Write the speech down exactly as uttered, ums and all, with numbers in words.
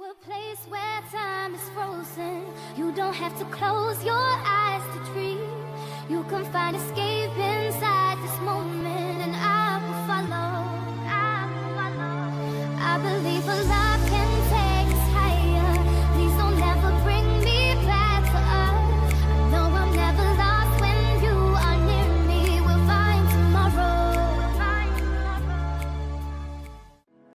a place where time is frozen. You don't have to close your eyes to dream. You can find escape inside this moment, and I will follow. I will follow. I believe a lie.